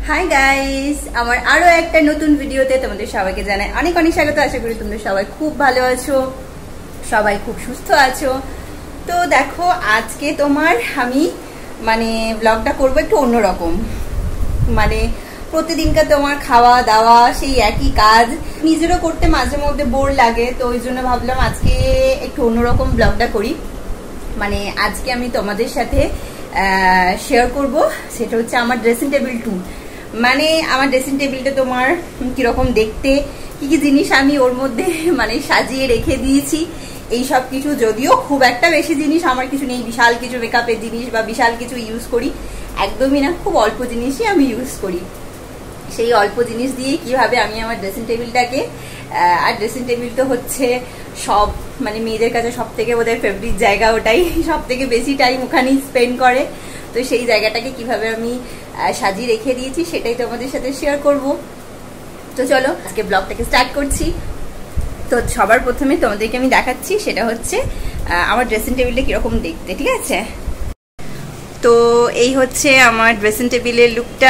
Hi guys, আমার আরো একটা নতুন ভিডিওতে তোমাদের সবাইকে জানাই অনেক অনেক স্বাগত। আশা করি তোমরা সবাই খুব ভালো আছো, সবাই খুব সুস্থ আছো। তো দেখো, আজকে তোমার আমি ব্লগটা করবো একটু অন্যরকম। প্রতিদিনকার তোমার খাওয়া দাওয়া সেই একই কাজ, নিজেরও করতে মাঝে মধ্যে বোর লাগে। তো ওই জন্য ভাবলাম আজকে একটু অন্যরকম ব্লগটা করি। আজকে আমি তোমাদের সাথে শেয়ার করব, সেটা হচ্ছে আমার ড্রেসিং টেবিল ট্যুর। আমার ড্রেসিং টেবিলটা তোমার কিরকম দেখতে, কি কি জিনিস আমি ওর মধ্যে সাজিয়ে রেখে দিয়েছি, এই সব কিছু। যদিও খুব একটা বেশি জিনিস আমার কিছু নেই, বিশাল কিছু মেকআপের জিনিস বা বিশাল কিছু ইউজ করি একদমই না, খুব অল্প জিনিসই আমি ইউজ করি। সেই অল্প জিনিস দিয়ে কিভাবে আমি আমার ড্রেসিং টেবিলটাকে, আর ড্রেসিং টেবিল তো হচ্ছে সব মেয়েদের কাছে সব থেকে বোধহয় ফেভারিট জায়গা, ওটাই সব থেকে বেশি টাইম ওখানেই স্পেন্ড করে। তো সেই জায়গাটাকে কিভাবে আমি সাজিয়ে রেখে দিয়েছি সেটাই তোমাদের সাথে শেয়ার করব। তো চলো আজকে ব্লগটাকে স্টার্ট করছি। তো সবার প্রথমে তোমাদেরকে আমি দেখাচ্ছি, সেটা হচ্ছে আমার ড্রেসিং টেবিলটা কিরকম দেখতে, ঠিক আছে? তো এই হচ্ছে আমার ড্রেসিং টেবিলের লুকটা।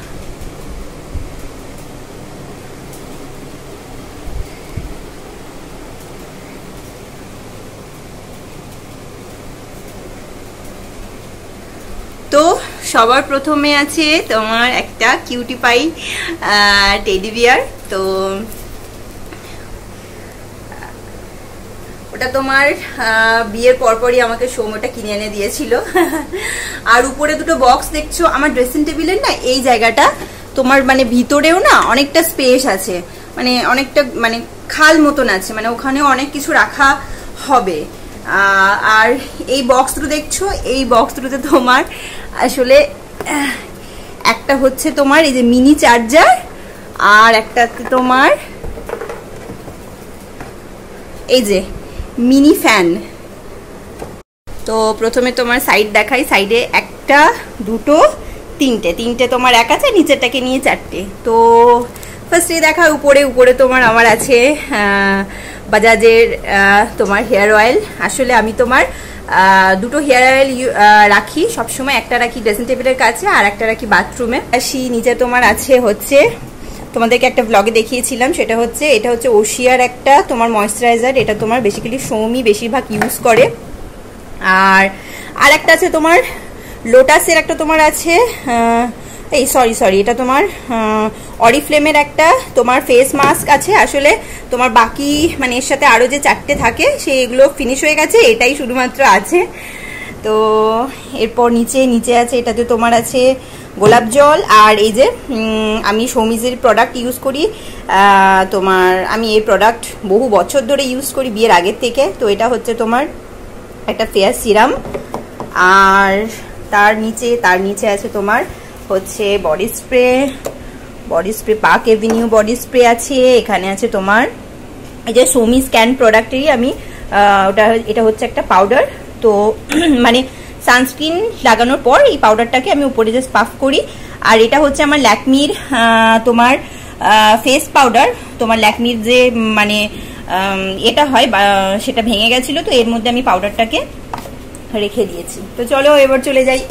তো সবার প্রথমে আছে তোমার একটা কিউটি পাই টেডি বিয়ার। তো ওটা তোমার বিয়ের পরপরই আমাকে সৌম্যটা কিনে এনে দিয়েছিল। আর উপরে দুটো বক্স দেখছো আমার ড্রেসিং টেবিলের না, এই জায়গাটা তোমার ভিতরেও না অনেকটা স্পেস আছে, অনেকটা খাল মতন আছে, ওখানেও অনেক কিছু রাখা হবে। আর এই বক্স দুটো দেখছো, এই বক্স দুটোতে তোমার আসলে একটা হচ্ছে তোমার এই যে মিনি চার্জার, আর একটা তোমার এই যে মিনি ফ্যান। তো প্রথমে তোমার সাইড দেখাই, সাইডে একটা দুটো তিনটে তোমার এক আছে, নিচেরটাকে নিয়ে চারটে। তো ফার্স্টে দেখা উপরে তোমার আমার আছে বাজাজের তোমার হেয়ার অয়েল। আসলে আমি তোমার দুটো হেয়ার অয়েল রাখি সবসময়, একটা রাখি ড্রেসিং টেবিলের কাছে আর একটা রাখি বাথরুমে। নিচে তোমার আছে হচ্ছে, তোমাদেরকে একটা ব্লগে দেখিয়েছিলাম, সেটা হচ্ছে এটা হচ্ছে ওশিয়ার একটা তোমার ময়েশ্চারাইজার। এটা তোমার বেসিক্যালি সৌমি বেশিরভাগ ইউজ করে। আর একটা আছে তোমার লোটাসের একটা তোমার আছে, এই সরি এটা তোমার অরিফ্লেমের একটা তোমার ফেস মাস্ক আছে। আসলে তোমার বাকি এর সাথে আরো যে চারটে থাকে সেগুলো ফিনিশ হয়ে গেছে, এটাই শুধুমাত্র আছে। তো এরপর নিচে আছে, এটাতে তোমার আছে গোলাপ জল। আর এই যে আমি সৌমিজের প্রোডাক্ট ইউজ করি, তোমার আমি এই প্রোডাক্ট বহু বছর ধরে ইউজ করি, বিয়ের আগের থেকে। তো এটা হচ্ছে তোমার একটা ফেয়ার সিরাম। আর তার নিচে আছে তোমার হচ্ছে body spray Park Avenue body spray আছে। এখানে আছে তোমার এই যে সৌমি স্ক্যান প্রোডাক্টেরই আমি এটা হচ্ছে একটা পাউডার। তো সানস্ক্রিন লাগানোর পর এই পাউডারটাকে আমি উপরে জাস্ট পাফ করি। আর এটা হচ্ছে আমার ল্যাকমির তোমার ফেস পাউডার। তোমার ল্যাকমির যে এটা হয় সেটা ভেঙে গেছিল, তো এর মধ্যে আমি পাউডারটাকে রেখে দিয়েছি। তো চলো এবার চলে যাই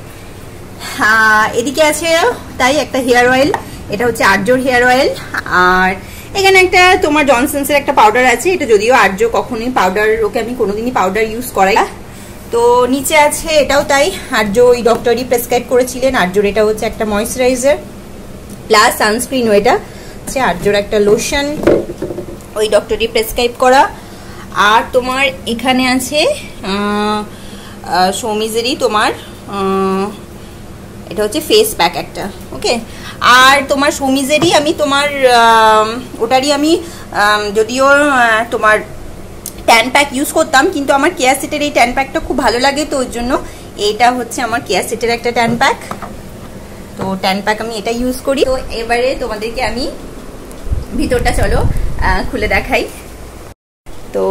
এদিকে আছে তাই একটা হেয়ার অয়েল, এটা হচ্ছে আর্যর হেয়ার অয়েল। আর এখানে একটা তোমার জনসনসের একটা পাউডার আছে, এটা যদিও আর্য কখনোই পাউডার, ওকে আমি কোনোদিনই পাউডার ইউজ করাই। তো নিচে আছে এটাও তাই, আর্য ওই ডক্টরই প্রেসক্রাইব করেছিলেন। আর্যর এটা হচ্ছে একটা ময়েশ্চারাইজার প্লাস সানস্ক্রিন, এটা হচ্ছে আর্যর একটা লোশন, ওই ডক্টরই প্রেসক্রাইব করা। আর তোমার এখানে আছে সৌমিজেরই তোমার এটা হচ্ছে ফেস প্যাক একটা, ওকে। আর তোমার সৌমিজেরই আমি তোমার ওটারই আমি যদিও তোমার ট্যান প্যাক ইউজ করতাম, কিন্তু আমার কেয়া সেটের এই ট্যান প্যাকটা খুব ভালো লাগে, তো ওই জন্য এইটা হচ্ছে আমার কেয়া সেটের একটা ট্যান প্যাক। তো ট্যান প্যাক আমি এটা ইউজ করি। তো এবারে তোমাদেরকে আমি ভিতরটা চলো খুলে দেখাই। তো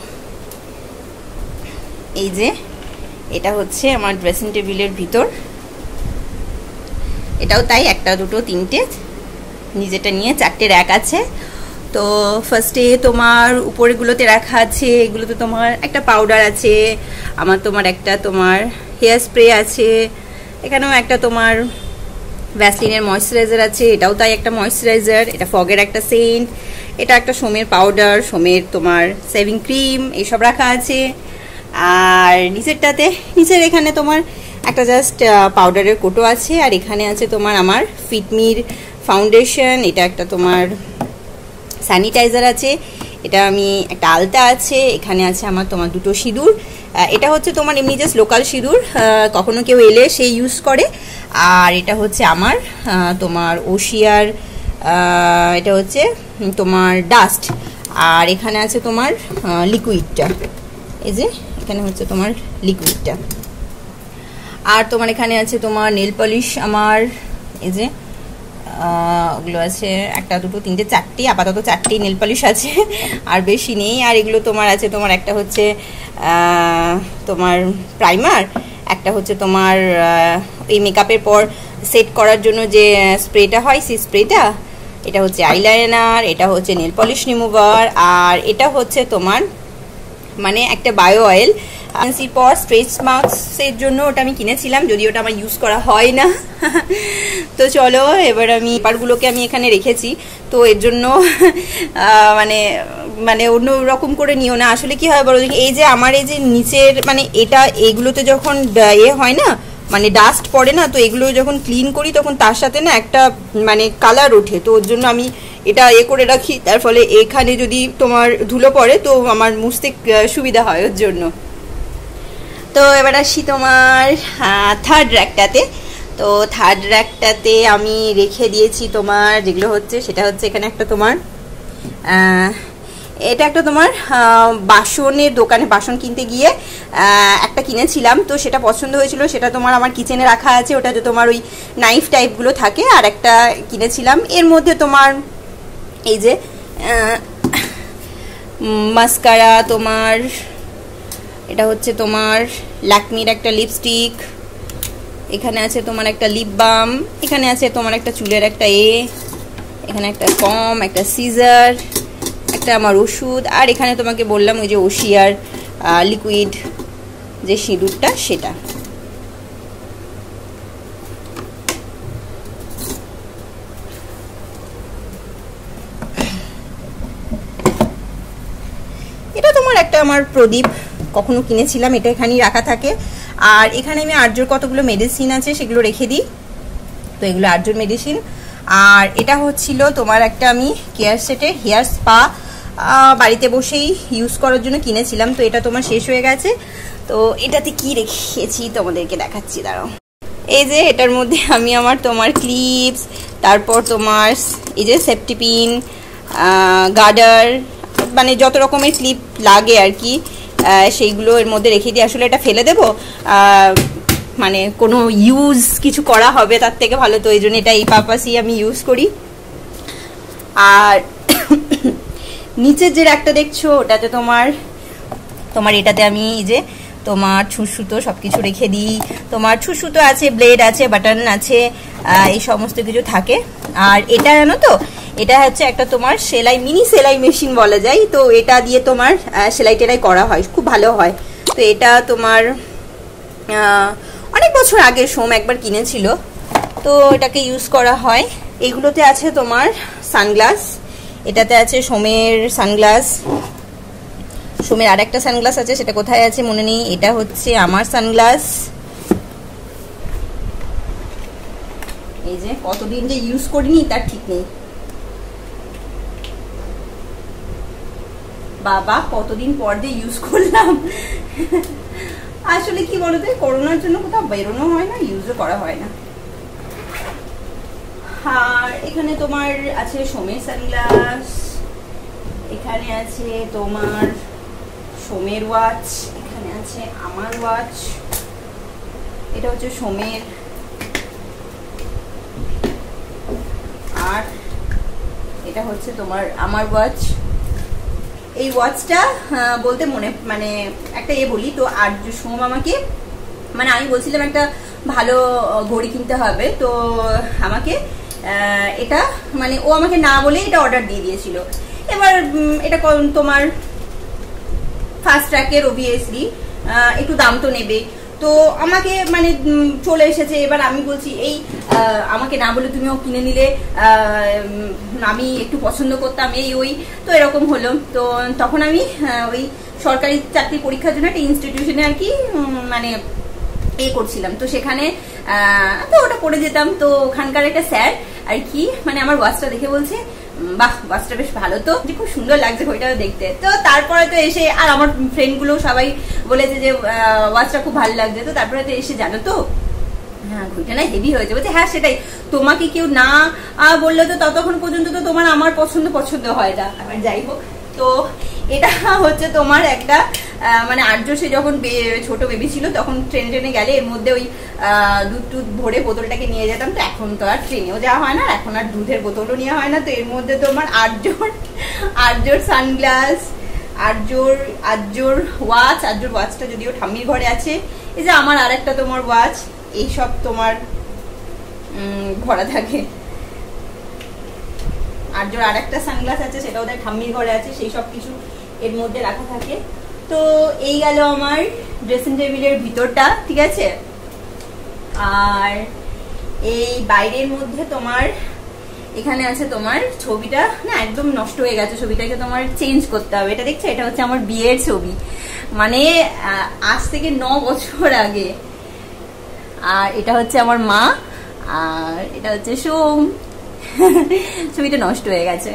এই যে এটা হচ্ছে আমার ড্রেসিং টেবিলের ভিতর, এটাও তাই একটা দুটো তিনটে, নিজেটা নিয়ে চারটে র্যাক আছে। তো ফার্স্টে তোমার উপরেগুলোতে রাখা আছে, এগুলোতে তোমার একটা পাউডার আছে, আমার তোমার একটা তোমার হেয়ার স্প্রে আছে, এখানেও একটা তোমার ভ্যাসলিনের ময়েশ্চারাইজার আছে, এটাও তাই একটা ময়েশ্চারাইজার। এটা ফগের একটা সেন্ট, এটা একটা সোমের পাউডার, সোমের তোমার সেভিং ক্রিম, এইসব রাখা আছে। আর নিচের এখানে তোমার একটা জাস্ট পাউডারের কোটো আছে। আর এখানে আছে তোমার আমার ফিটমির ফাউন্ডেশন, এটা একটা তোমার স্যানিটাইজার আছে, এটা আমি একটা আলতা আছে, এখানে আছে আমার তোমার দুটো সিঁদুর। এটা হচ্ছে তোমার এমনি জাস্ট লোকাল সিঁদুর, কখনো কেউ এলে সে ইউজ করে। আর এটা হচ্ছে আমার তোমার ওশিয়ার, এটা হচ্ছে তোমার ডাস্ট। আর এখানে আছে তোমার লিকুইডটা, এই যে এখানে হচ্ছে তোমার লিকুইডটা। আর তোমার এখানে আছে তোমার নেল পলিশ আমার, এই যে ওগুলো আছে একটা দুটো তিনটে চারটি, আপাতত চারটি নেল পলিশ আছে, আর বেশি নেই। আর এগুলো তোমার আছে তোমার একটা হচ্ছে তোমার প্রাইমার, একটা হচ্ছে তোমার এই মেকআপের পর সেট করার জন্য যে স্প্রেটা হয় সেই স্প্রেটা, এটা হচ্ছে আইলাইনার, এটা হচ্ছে নেল পলিশ রিমুভার। আর এটা হচ্ছে তোমার মানে একটা বায়ো অয়েল পর স্ট্রেচ মার্কসের জন্য, ওটা আমি কিনেছিলাম, যদিও ওটা আমার ইউজ করা হয় না। তো চলো এবার আমি পেপারগুলোকে আমি এখানে রেখেছি, তো এর জন্য মানে মানে অন্য রকম করে নিও না। আসলে কি হয় বলো, এই যে আমার এই যে নিচের মানে এটা এইগুলোতে যখন হয় না, মানে ডাস্ট পড়ে না, তো এগুলো যখন ক্লিন করি তখন তার সাথে না একটা মানে কালার ওঠে, তো ওর জন্য আমি এটা করে রাখি। তার ফলে এখানে যদি তোমার ধুলো পড়ে তো আমার মুছতে সুবিধা হয় ওর জন্য। তো এবার আসি তোমার থার্ড র্যাকটাতে। তো থার্ড র্যাকটাতে আমি রেখে দিয়েছি তোমার যেগুলো হচ্ছে, সেটা হচ্ছে এখানে একটা তোমার এটা একটা তোমার বাসনের দোকানে বাসন কিনতে গিয়ে একটা কিনেছিলাম, তো সেটা পছন্দ হয়েছিল, সেটা তোমার আমার কিচেনে রাখা আছে। ওটা যে তোমার ওই নাইফ টাইপগুলো থাকে। আর একটা কিনেছিলাম, এর মধ্যে তোমার এই যে মাস্কারা, তোমার এটা হচ্ছে তোমার ল্যাকমির একটা লিপস্টিক, এখানে আছে তোমার একটা লিপ বাম, এখানে আছে তোমার একটা চুলের একটা এখানে একটা কম, একটা সিজার, একটা আমার ওষুধ। আর এখানে তোমাকে বললাম ওই যে ওশিয়ার লিকুইড যে সিঁদুরটা, সেটা। এটা তোমার একটা আমার প্রদীপ, কখনো কিনেছিলাম, এটা এখানেই রাখা থাকে। আর এখানে আমি আর্যর কতগুলো মেডিসিন আছে সেগুলো রেখে দিই, তো এগুলো আর্যর মেডিসিন। আর এটা হচ্ছিল তোমার একটা আমি কেয়ার সেটের হেয়ার স্পা, বাড়িতে বসেই ইউজ করার জন্য কিনেছিলাম, তো এটা তোমার শেষ হয়ে গেছে। তো এটাতে কি রেখেছি তোমাদেরকে দেখাচ্ছি, দাঁড়াও। এই যে এটার মধ্যে আমি আমার তোমার ক্লিপস, তারপর তোমার এই যে সেফটি পিন, গার্ডার, মানে যত রকমের ক্লিপ লাগে আর কি, সেইগুলো এর মধ্যে রেখে দিই। আসলে এটা ফেলে দেবো, মানে কোনো ইউজ কিছু করা হবে তার থেকে ভালো, তো এই জন্য এটা এই পারপাসই আমি ইউজ করি। আর নিচের যে একটা দেখছো ওটাতে তোমার এটাতে আমি এই যে তোমার ছুঁচসুতো সব কিছু রেখে দিই। তোমার ছুঁচসুতো আছে, ব্লেড আছে, বাটন আছে, এই সমস্ত কিছু থাকে। আর এটা জানো তো, এটা হচ্ছে একটা তোমার সেলাই, মিনি সেলাই মেশিন বলা যায়, তো এটা দিয়ে তোমার সেলাই টেলাই করা হয়, খুব ভালো হয়। তো এটা তোমার অনেক বছর আগে সোম একবার কিনেছিল, তো এটাকে ইউজ করা হয়। এগুলোতে আছে তোমার সানগ্লাস, এটাতে আছে সোমের সানগ্লাস, সোমের আর একটা সানগ্লাস আছে, সেটা কোথায় আছে মনে নেই। এটা হচ্ছে আমার সানগ্লাস, এই যে কতদিন যে ইউজ করিনি তার ঠিক নেই, বাবা কতদিন পর দিয়ে ইউজ করলাম। আসলে কি বলতো, করোনার জন্য কোথাও বেরোনো হয় না, ইউজও করা হয় না। আর এখানে তোমার আছে সোমের সানগ্লাস, এখানে আছে তোমার সোমের ওয়াচ, এখানে আছে আমার ওয়াচ, এটা হচ্ছে সোমের। আর এটা হচ্ছে তোমার আমার ওয়াচ। এই ওয়াচটা বলতে মানে একটা বলি তো, আর সোম আমাকে মানে আমি বলছিলাম একটা ভালো ঘড়ি কিনতে হবে, তো আমাকে এটা মানে ও আমাকে না বলে এটা অর্ডার দিয়ে দিয়েছিল। এবার এটা তোমার ফার্স্ট ট্র্যাকের অবভিয়াসলি একটু দাম তো নেবে, তো আমাকে মানে চলে এসেছে। এবার আমি বলছি এই আমাকে না বলে তুমিও কিনে নিলে, আমি একটু পছন্দ করতাম এই ওই, তো এরকম হলো। তো তখন আমি ওই সরকারি চাকরি পরীক্ষার জন্য একটা ইনস্টিটিউশনে আর কি মানে করছিলাম। তো সেখানে তো ওটা পড়ে যেতাম। তো ওখানকার একটা স্যার আর কি মানে আমার ওয়াচটা দেখে বলছে, বাহ ওয়াচটা বেশ ভালো, তো খুব সুন্দর লাগছে ঘড়িটা দেখতে। তো তারপরে তো এসে আর আমার ফ্রেন্ড গুলো সবাই বলেছে যে ওয়াচটা খুব ভালো লাগছে। তো তারপরে তো এসে জানো তো হ্যাঁ ঘড়িটা না হেভি হয়েছে। বলছে হ্যাঁ সেটাই, তোমাকে কেউ না বললে তো ততক্ষণ পর্যন্ত তো তোমার আমার পছন্দ হয় না। আবার যাই হোক, তো এটা হচ্ছে তোমার একটা মানে আর্য সে যখন ছোট বেবি ছিল তখন ট্রেনে গেলে এর মধ্যে ওই দুধ ভরে বোতলটাকে নিয়ে যেতাম। তো এখন তো আর ট্রেনেও যাওয়া হয় না, এখন আর দুধের বোতলও নেওয়া হয় না। তো এর মধ্যে তোমার আর্যর সানগ্লাস, আর্যর ওয়াচটা যদিও ঠাম্মির ঘরে আছে। এই যে আমার আর একটা তোমার ওয়াচ, এইসব তোমার ঘরে থাকে। আর্যর আর একটা সানগ্লাস আছে, সেটা ওদের ঠাম্মির ঘরে আছে, সেই সব কিছু এর মধ্যে রাখা থাকে। তো এই গেল আমার ড্রেসিং টেবিলের ভিতরটা, ঠিক আছে। আর এই বাইরের মধ্যে তোমার এখানে আছে তোমার ছবিটা না একদম নষ্ট হয়ে গেছে, ছবিটাকে তোমার চেঞ্জ করতে হবে। এটা দেখছো, এটা হচ্ছে আমার বিয়ের ছবি, মানে আজ থেকে 9 বছর আগে। আর এটা হচ্ছে আমার মা, আর এটা হচ্ছে সোম। ছবিটা নষ্ট হয়ে গেছে।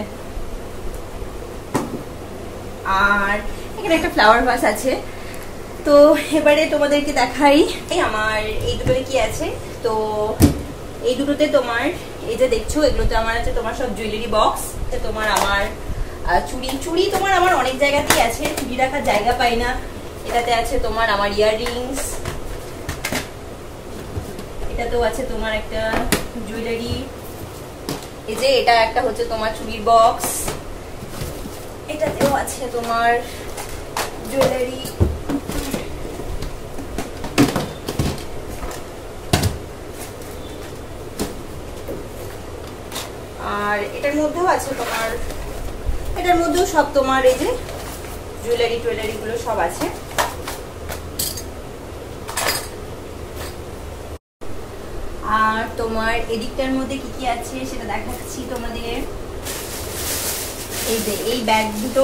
আর এখানে একটা ফ্লাওয়ার ভাস আছে। তো এবারে তোমাদেরকে দেখাই আমার এই দুটোতে কি আছে। তো এই দুটোতে তোমার এই যে দেখছো, এগুলোতে আমার আছে তোমার সব জুয়েলারি বক্স। তোমার আমার চুড়ি তোমার আমার অনেক জায়গাতেই আছে, চুড়ি রাখার জায়গা পাই না। এটাতে আছে তোমার আমার ইয়াররিংস, এটাতেও আছে তোমার একটা জুয়েলারি। এই যে এটা একটা হচ্ছে তোমার চুড়ির বক্স, এটাতেও আছে তোমার জুয়েলারি। আর এটার মধ্যেও আছে তোমার, এটার মধ্যেও সব তোমার এই যে জুয়েলারি গুলো সব আছে। আর তোমার এদিকটার মধ্যে কি কি আছে সেটা দেখাচ্ছি তোমাদের। এই যে এই ব্যাগ দুটো,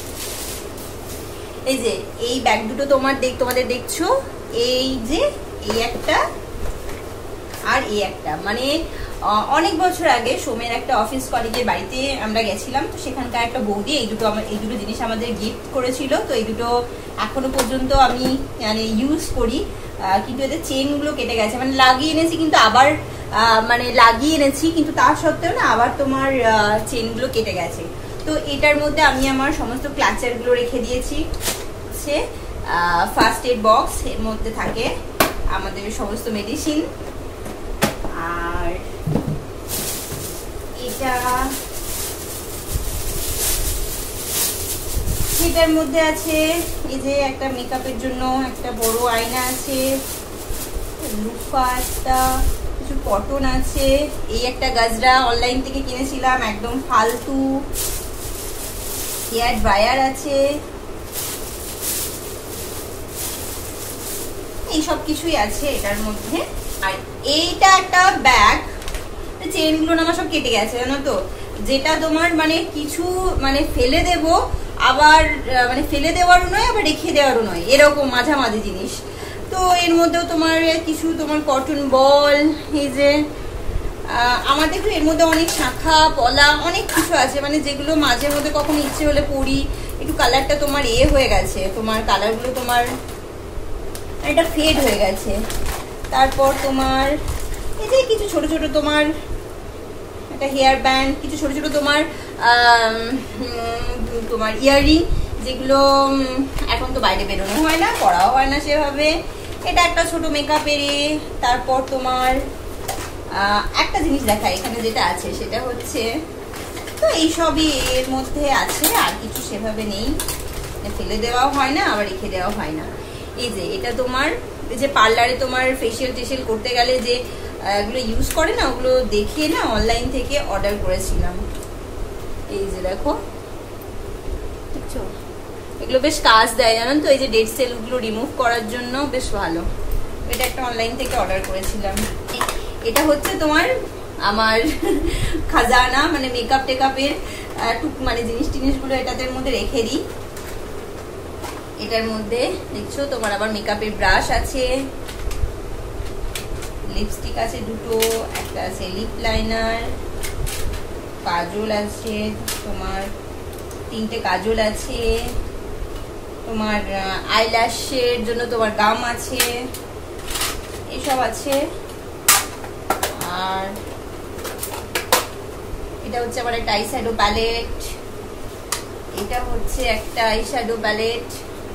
এই যে এই ব্যাগ দুটো তোমাদের দেখছো, এই যে এই একটা আর এই একটা, মানে অনেক বছর আগে সোমের একটা অফিস কলিগের বাড়িতে আমরা গেছিলাম। তো সেখানকার একটা বৌদি এই দুটো জিনিস আমাদের গিফট করেছিল। তো এই দুটো এখনো পর্যন্ত আমি মানে ইউজ করি, কিন্তু এদের চেন গুলো কেটে গেছে, মানে লাগিয়ে এনেছি কিন্তু আবার মানে লাগিয়ে এনেছি কিন্তু তার সত্ত্বেও না আবার তোমার চেন গুলো কেটে গেছে। তো এটার মধ্যে আমি আমার সমস্ত ক্লাচার গুলো রেখে দিয়েছি। সে ফার্স্ট এড বক্স, এর মধ্যে থাকে আমাদের সমস্ত মেডিসিন। আর এটার মধ্যে আছে এই যে একটা মেকআপের জন্য একটা বড় আয়না আছে, লুফা একটা, কিছু কটন আছে, এই একটা গাজরা অনলাইন থেকে কিনেছিলাম একদম ফালতু, হেয়ার ড্রায়ার আছে, এই সব কিছুই আছে এটার মধ্যে। আর এইটা একটা ব্যাগ, চেন গুলো আমার সব কেটে গেছে জানো তো, যেটা তোমার মানে কিছু মানে ফেলে দেব, আবার মানে ফেলে দেওয়ারও নয় আবার রেখে দেওয়ারও নয়, এরকম মাঝামাঝি জিনিস। তো এর মধ্যেও তোমার কিছু তোমার কটন বল, এই যে আমার দেখো এর মধ্যে অনেক শাখা পলা অনেক কিছু আছে, মানে যেগুলো মাঝে মধ্যে কখনো ইচ্ছে হলে পরি। একটু কালারটা তোমার হয়ে গেছে, তোমার কালারগুলো তোমার এটা ফেড হয়ে গেছে। তারপর তোমার এই যে কিছু ছোট ছোট তোমার একটা হেয়ার ব্যান্ড, কিছু ছোট ছোট তোমার ইয়াররিং, যেগুলো এখন তো বাইরে বেরোনো হয় না, পরাও হয় না সেভাবে। এটা একটা ছোট মেকআপের। তারপর তোমার একটা জিনিস দেখাই এখানে যেটা আছে সেটা হচ্ছে, তো এই সবই এর মধ্যে আছে, আর কিছু সেভাবে নেই, ফেলে দেওয়াও হয় না আবার রেখে দেওয়া হয় না। এই যে এটা তোমার এই যে পার্লারে তোমার ফেসিয়াল টেসিয়াল করতে গেলে যে এগুলো ইউজ করে না, ওগুলো দেখে না অনলাইন থেকে অর্ডার করেছিলাম। এই যে দেখো, এগুলো বেশ কাজ দেয় জানেন তো, এই যে ডেড সেল গুলো রিমুভ করার জন্য বেশ ভালো। এটা একটা অনলাইন থেকে অর্ডার করেছিলাম। এটা হচ্ছে তোমার আমার খাজানা, মানে মেকআপ টেকআপের মানে জিনিসগুলো এটাদের মধ্যে রেখে দিই। এটার মধ্যে দেখছো তোমার আবার মেকআপের ব্রাশ আছে, লিপস্টিক আছে দুটো, একটা আছে লিপ লাইনার, কাজল আছে তোমার 3টে কাজল আছে, তোমার আইল্যাশের জন্য তোমার গাম আছে, এসব আছে। আর এটা হচ্ছে আমার একটা আই শ্যাডো প্যালেট, এটা হচ্ছে একটা আই শ্যাডো প্যালেট,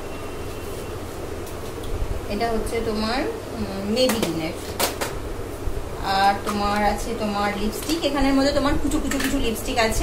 এটা হচ্ছে তোমার মেবিলিনের। আর তোমার আছে তোমার লিপস্টিক, এখানের মধ্যে তোমার কিছু লিপস্টিক আছে।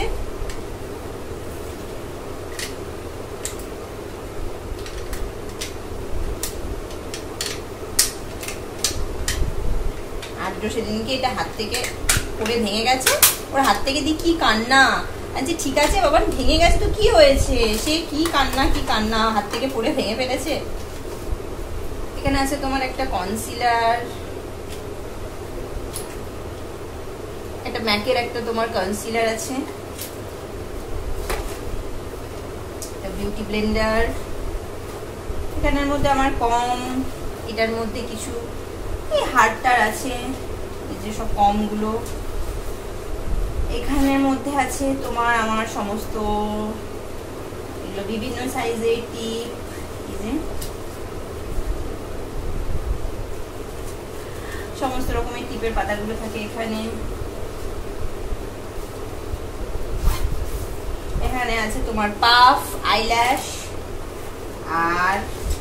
আর সেদিনকে এটা হাত থেকে পড়ে ভেঙে গেছে, ওর হাত থেকে দি কি কান্না। আচ্ছা ঠিক আছে বাবা, ভেঙে গেছে তো কি হয়েছে, সে কি কান্না, হাত থেকে পড়ে ভেঙে ফেলেছে। এখানে আছে তোমার একটা কনসিলার, একটা ম্যাকের একটা তোমার কনসিলার আছে, একটা বিউটি ব্লেন্ডার। এখানের মধ্যে আমার কম, এটার মধ্যে কিছু এই হারটার আছে, এই যে সব কমগুলো। এখানের মধ্যে আছে তোমার আমার সমস্ত এগুলো বিভিন্ন সাইজের টিপ, এই যে সমস্ত রকমের টিপের পাতাগুলো থাকে এখানে। এখানে আছে তোমার পাফ, আইল্যাশ, আর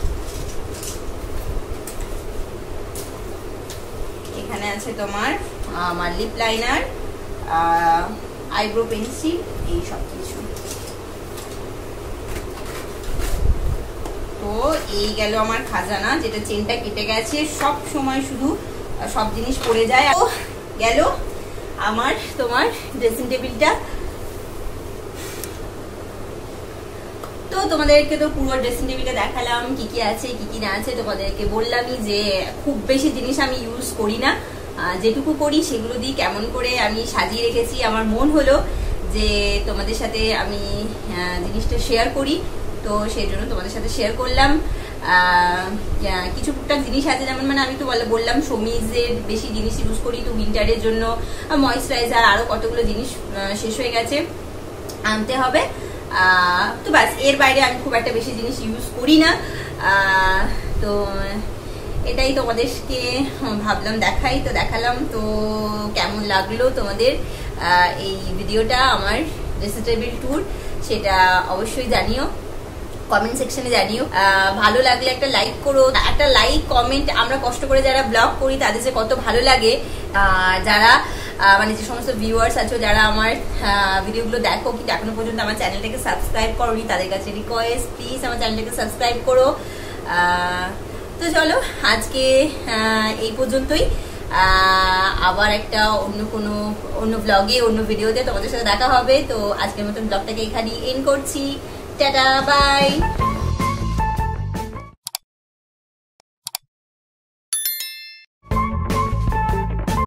এখানে আছে তোমার আমার লিপ লাইনার, আইব্রো পেন্সিল, এই সব কিছু। তো এই গেল আমার খাজানা, যেটা চেনটা কেটে গেছে, সব সময় শুধু সব জিনিস পড়ে যায়। গেল আমার তোমার ড্রেসিং টেবিলটা। তো তোমাদেরকে তো পুরো ড্রেসিং টেবিলটা দেখালাম, কি কি আছে কি কি না আছে। তোমাদেরকে বললামই যে খুব বেশি জিনিস আমি ইউজ করি না, যেটুকু করি সেগুলো দিয়ে কেমন করে আমি সাজিয়ে রেখেছি। আমার মন হলো যে তোমাদের সাথে আমি জিনিসটা শেয়ার করি, তো সেই জন্য তোমাদের সাথে শেয়ার করলাম। কিছু টুকটাক জিনিস আছে, যেমন মানে আমি তো বললাম সমিজের বেশি জিনিস ইউজ করি, তো উইন্টারের জন্য ময়েশ্চারাইজার, আরো কতগুলো জিনিস শেষ হয়ে গেছে, আনতে হবে। তো ব্যাস, এর বাইরে আমি খুব একটা বেশি জিনিস ইউজ করি না। তো এটাই তোমাদেরকে ভাবলাম দেখাই, তো দেখালাম। তো কেমন লাগলো তোমাদের এই ভিডিওটা, আমার ড্রেসিং টেবিল ট্যুর, সেটা অবশ্যই জানিও, কমেন্ট সেকশনে জানিও। ভালো লাগলে একটা লাইক করো, একটা লাইক কমেন্ট। আমরা কষ্ট করে যারা ব্লগ করি তাদের যে কত ভালো লাগে, যারা মানে যে সমস্ত ভিউয়ার্স আছো, যারা আমার ভিডিওগুলো দেখো কিন্তু এখনো পর্যন্ত আমার চ্যানেলটাকে সাবস্ক্রাইব করোনি, তাদের কাছে রিকোয়েস্ট, প্লিজ আমার চ্যানেলটাকে সাবস্ক্রাইব করো। তো চলো আজকে এই পর্যন্তই, আবার একটা অন্য ব্লগে অন্য ভিডিওতে তোমাদের সাথে দেখা হবে। তো আজকের মতন ব্লগটাকে এখানেই এন্ড করছি। Tata, by.